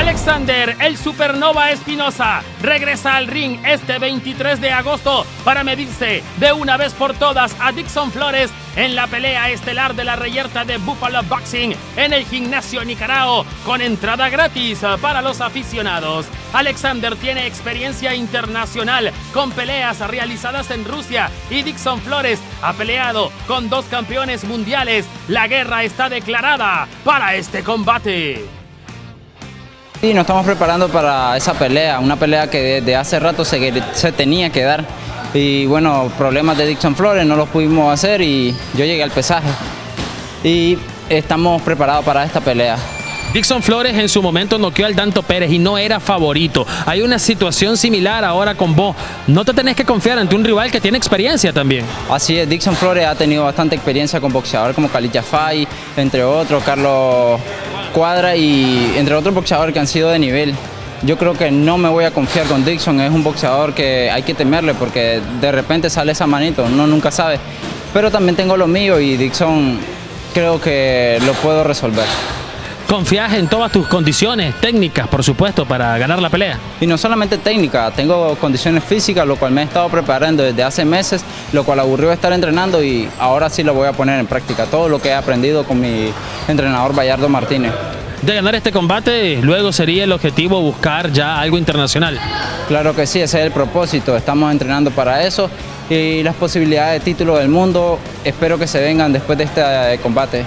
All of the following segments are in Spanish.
Alexander el Supernova Espinosa regresa al ring este 23 de agosto para medirse de una vez por todas a Dixon Flores en la pelea estelar de la reyerta de Buffalo Boxing en el gimnasio Nicarao, con entrada gratis para los aficionados. Alexander tiene experiencia internacional con peleas realizadas en Rusia y Dixon Flores ha peleado con 2 campeones mundiales. La guerra está declarada para este combate. Sí, nos estamos preparando para esa pelea, una pelea que desde hace rato se tenía que dar. Y bueno, problemas de Dixon Flores no los pudimos hacer y yo llegué al pesaje. Y estamos preparados para esta pelea. Dixon Flores en su momento noqueó al Danto Pérez y no era favorito. Hay una situación similar ahora con vos. No te tenés que confiar ante un rival que tiene experiencia también. Así es, Dixon Flores ha tenido bastante experiencia con boxeadores como Khalid Jafai, entre otros, Carlos Cuadra y entre otros boxeadores que han sido de nivel. Yo creo que no me voy a confiar con Dixon, es un boxeador que hay que temerle porque de repente sale esa manito, uno nunca sabe. Pero también tengo lo mío y Dixon creo que lo puedo resolver. ¿Confías en todas tus condiciones técnicas, por supuesto, para ganar la pelea? Y no solamente técnica, tengo condiciones físicas, lo cual me he estado preparando desde hace meses, lo cual aburrió estar entrenando y ahora sí lo voy a poner en práctica, todo lo que he aprendido con mi entrenador Bayardo Martínez. De ganar este combate, luego sería el objetivo buscar ya algo internacional. Claro que sí, ese es el propósito, estamos entrenando para eso y las posibilidades de título del mundo espero que se vengan después de este combate.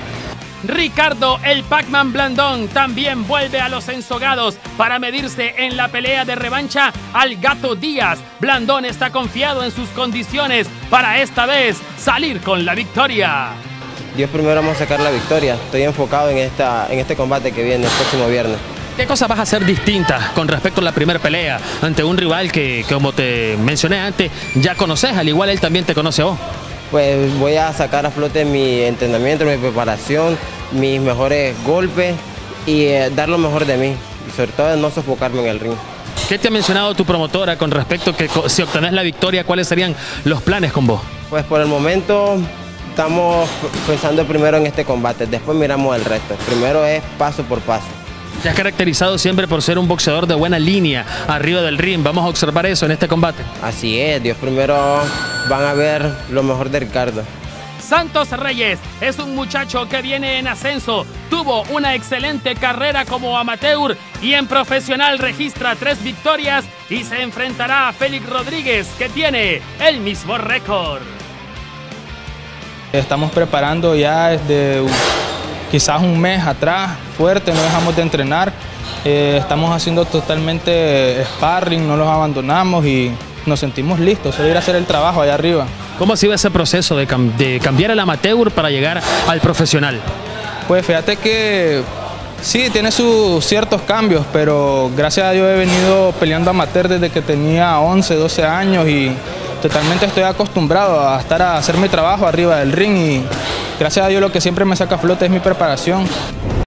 Ricardo el Pac-Man Blandón también vuelve a los ensogados para medirse en la pelea de revancha al Gato Díaz. Blandón está confiado en sus condiciones para esta vez salir con la victoria. Dios primero, vamos a sacar la victoria. Estoy enfocado en este combate que viene el próximo viernes. ¿Qué cosas vas a hacer distintas con respecto a la primera pelea ante un rival que, como te mencioné antes, ya conoces, al igual él también te conoce a vos? Pues voy a sacar a flote mi entrenamiento, mi preparación, mis mejores golpes y dar lo mejor de mí. Y sobre todo no sofocarme en el ring. ¿Qué te ha mencionado tu promotora con respecto a que si obtenés la victoria, cuáles serían los planes con vos? Pues por el momento estamos pensando primero en este combate, después miramos el resto. Primero es paso por paso. Te has caracterizado siempre por ser un boxeador de buena línea arriba del ring. Vamos a observar eso en este combate. Así es, Dios primero, van a ver lo mejor de Ricardo. Santos Reyes es un muchacho que viene en ascenso, tuvo una excelente carrera como amateur y en profesional registra 3 victorias y se enfrentará a Félix Rodríguez, que tiene el mismo récord. Estamos preparando ya desde quizás un mes atrás, fuerte, no dejamos de entrenar, estamos haciendo totalmente sparring, no los abandonamos y nos sentimos listos, solo ir a hacer el trabajo allá arriba. ¿Cómo ha sido ese proceso de cambiar el amateur para llegar al profesional? Pues fíjate que sí, tiene sus ciertos cambios, pero gracias a Dios he venido peleando amateur desde que tenía 11, 12 años y totalmente estoy acostumbrado a hacer mi trabajo arriba del ring y gracias a Dios lo que siempre me saca a flote es mi preparación.